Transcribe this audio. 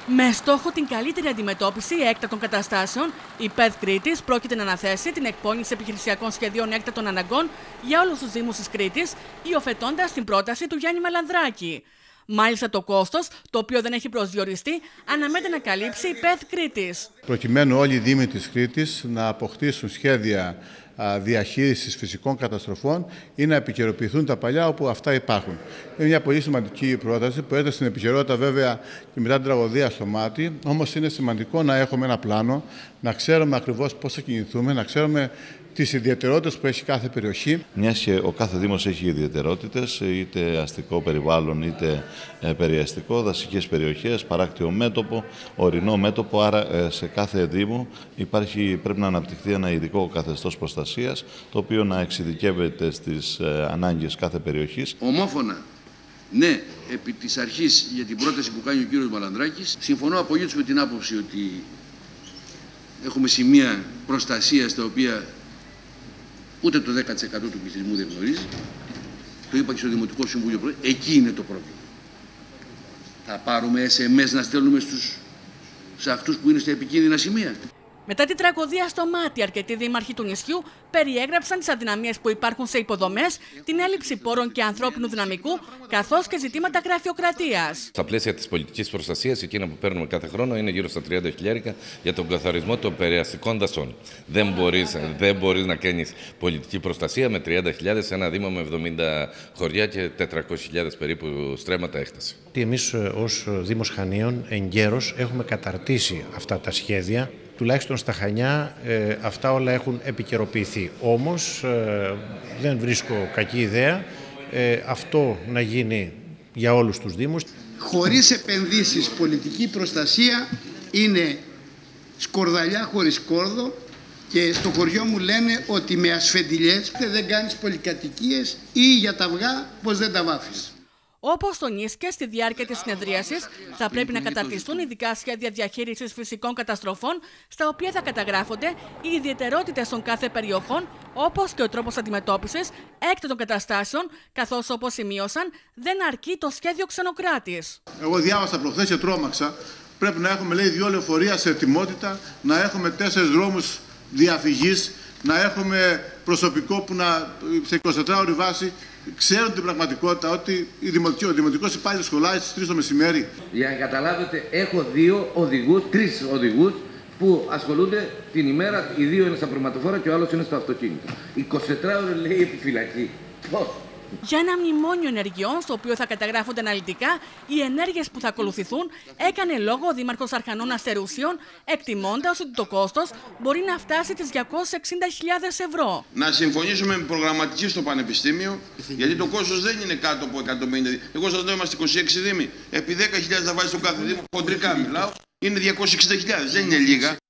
Με στόχο την καλύτερη αντιμετώπιση έκτακτων καταστάσεων, η ΠΕΔ Κρήτης πρόκειται να αναθέσει την εκπόνηση επιχειρησιακών σχεδίων έκτακτων αναγκών για όλους τους Δήμους της Κρήτης, υιοθετώντας την πρόταση του Γιάννη Μαλανδράκη. Μάλιστα, το κόστος, το οποίο δεν έχει προσδιοριστεί, αναμένεται να καλύψει η ΠΕΔ Κρήτης. Προκειμένου όλοι οι Δήμοι της Κρήτης να αποκτήσουν σχέδια διαχείρισης φυσικών καταστροφών ή να επικαιροποιηθούν τα παλιά όπου αυτά υπάρχουν. Είναι μια πολύ σημαντική πρόταση που έρχεται στην επικαιρότητα βέβαια και μετά την τραγωδία στο Μάτι. Όμως είναι σημαντικό να έχουμε ένα πλάνο, να ξέρουμε ακριβώς πώς θα κινηθούμε, να ξέρουμε τις ιδιαιτερότητες που έχει κάθε περιοχή. Μιας και ο κάθε Δήμος έχει ιδιαιτερότητες, είτε αστικό περιβάλλον, είτε περιαστικό, δασικές περιοχές, παράκτιο μέτωπο, ορεινό μέτωπο. Άρα σε κάθε Δήμο πρέπει να αναπτυχθεί ένα ειδικό καθεστώς προστασίας, το οποίο να εξειδικεύεται στις ανάγκες κάθε περιοχής. Ομόφωνα, ναι, επί της αρχής για την πρόταση που κάνει ο κύριος Μαλανδράκης, συμφωνώ απολύτως με την άποψη ότι έχουμε σημεία προστασίας τα οποία ούτε το 10% του πληθυσμού δεν γνωρίζει. Το είπα και στο Δημοτικό Συμβούλιο πρωί. Εκεί είναι το πρόβλημα. Θα πάρουμε SMS να στέλνουμε σε αυτούς που είναι στα επικίνδυνα σημεία. Μετά την τραγωδία στο Μάτι, αρκετοί δήμαρχοι του νησιού περιέγραψαν τις αδυναμίες που υπάρχουν σε υποδομές, την έλλειψη πόρων και ανθρώπινου δυναμικού, καθώς και ζητήματα γραφειοκρατίας. Στα πλαίσια της πολιτικής προστασίας, εκείνα που παίρνουμε κάθε χρόνο είναι γύρω στα 30.000 για τον καθαρισμό των περιαστικών δασών. Δεν μπορείς να κάνεις πολιτική προστασία με 30.000 σε ένα Δήμο με 70 χωριά και 400.000 περίπου στρέμματα έκταση. Εμείς ως Δήμος Χανίων εγκαίρως έχουμε καταρτήσει αυτά τα σχέδια. Τουλάχιστον στα Χανιά αυτά όλα έχουν επικαιροποιηθεί. Όμως δεν βρίσκω κακή ιδέα αυτό να γίνει για όλους τους Δήμους. Χωρίς επενδύσεις πολιτική προστασία είναι σκορδαλιά χωρίς κόρδο και στο χωριό μου λένε ότι με ασφεντιλιές δεν κάνεις πολυκατοικίες ή για τα αυγά πως δεν τα βάφεις. Όπως τονίστηκε στη διάρκεια της συνεδρίασης, θα πρέπει να καταρτιστούν ειδικά σχέδια διαχείρισης φυσικών καταστροφών, στα οποία θα καταγράφονται οι ιδιαιτερότητες των κάθε περιοχών, όπως και ο τρόπος αντιμετώπισης έκτακτων καταστάσεων, καθώς όπως σημείωσαν, δεν αρκεί το σχέδιο ξενοκράτης. Εγώ διάβασα προχθές και τρόμαξα. Πρέπει να έχουμε, λέει, 2 λεωφορεία σε ετοιμότητα, να έχουμε 4 δρόμους διαφυγής, να έχουμε προσωπικό που σε 24ωρη βάση ξέρουν την πραγματικότητα ότι ο δημοτικός υπάλληλος σχολάει στις 3 το μεσημέρι. Για να καταλάβετε, έχω 3 οδηγούς που ασχολούνται την ημέρα. Οι 2 είναι στα προμετωφόρα και ο άλλος είναι στο αυτοκίνητο. 24 ώρες λέει επιφυλακή. Πώς? Για ένα μνημόνιο ενεργειών, στο οποίο θα καταγράφονται αναλυτικά οι ενέργειες που θα ακολουθηθούν, έκανε λόγο ο Δήμαρχος Αρχανών Αστερουσίων, εκτιμώντας ότι το κόστος μπορεί να φτάσει τις 260.000 ευρώ. Να συμφωνήσουμε με προγραμματική στο Πανεπιστήμιο, γιατί το κόστος δεν είναι κάτω από 150. Εγώ σας λέω, είμαστε 26 Δήμοι. Επί 10.000 θα βάζει στο κάθε Δήμο, χοντρικά μιλάω, είναι 260.000, δεν είναι λίγα.